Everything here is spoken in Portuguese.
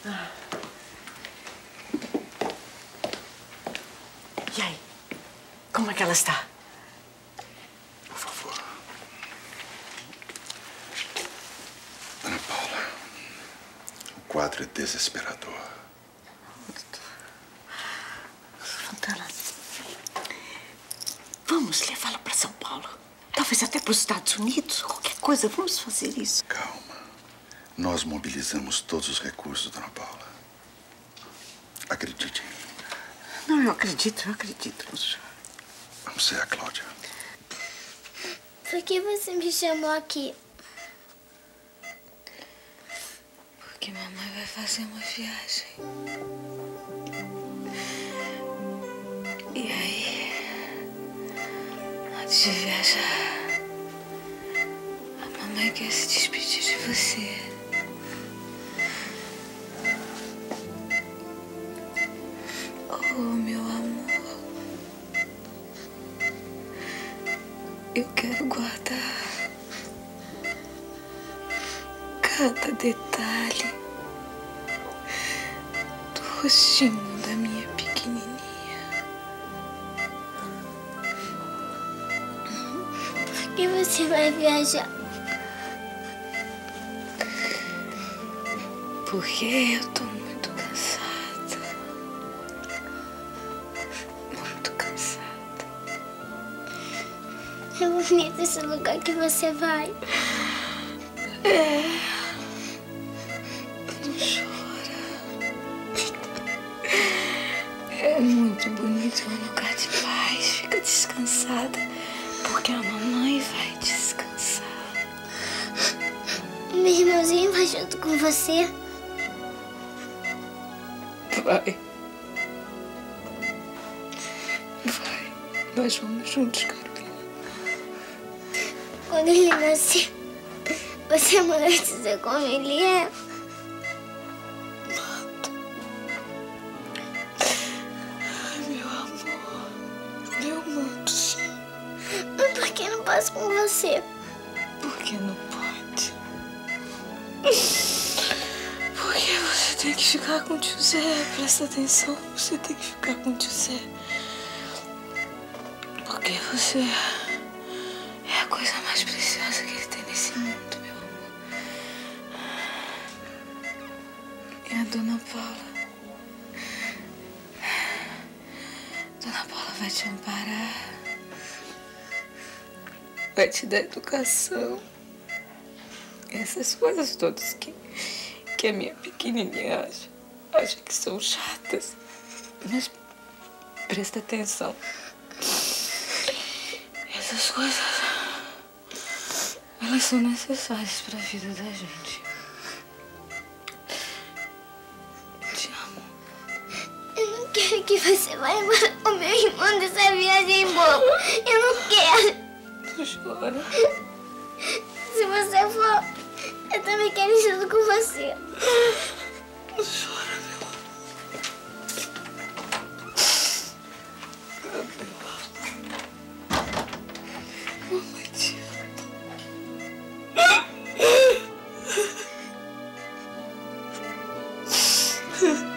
E aí? Como é que ela está? Por favor. Ana Paula, o quadro é desesperador. Fontana, vamos levá-la para São Paulo. Talvez até para os Estados Unidos. Qualquer coisa, vamos fazer isso. Calma. Nós mobilizamos todos os recursos, Dona Paula. Acredite em mim. Não, eu acredito no senhor. Você é a Cláudia. Por que você me chamou aqui? Porque mamãe vai fazer uma viagem. E aí, antes de viajar, a mamãe quer se despedir de você. Oh, meu amor, eu quero guardar cada detalhe do rostinho da minha pequenininha. Por que você vai viajar? Porque eu tô muito cansada. Muito cansada. É bonito esse lugar que você vai. É. Não chora. É muito bonito, é um lugar de paz. Fica descansada, porque a mamãe vai descansar. Meu irmãozinho vai junto com você? Vai. Vai. Nós vamos juntos, Carolina. Quando ele nascer, você manda dizer como ele é? Manda. Ai, meu amor. Eu mando, sim. Mas por que não passo com você? Porque não pode. Porque você tem que ficar com o tio Zé. Presta atenção. Você tem que ficar com o tio Zé. Porque você é a coisa mais preciosa que ele tem nesse mundo, meu amor. E a Dona Paula. Dona Paula vai te amparar. Vai te dar educação. Essas coisas todas que a minha pequenininha acha que são chatas. Mas presta atenção. Essas coisas, elas são necessárias para a vida da gente. Te amo. Eu não quero que você vá embora com meu irmão dessa viagem boba. Eu não quero. Não chora. Se você for, eu também quero ir junto com você. Não chora, meu amor. Mamãe te ama.